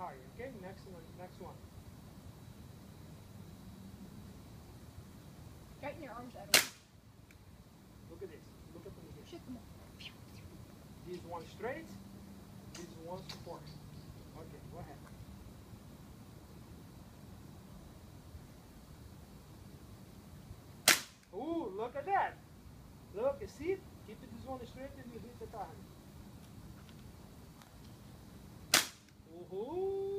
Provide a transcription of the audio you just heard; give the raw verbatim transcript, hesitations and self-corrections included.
higher. Okay, next one, next one. Straighten your arms out. Look at this. Look at them here. Shake them off. This one straight, this one support. Okay, go ahead. Ooh, look at that. Look, you see it? Keep it this one straight and you hit the target. Ooh.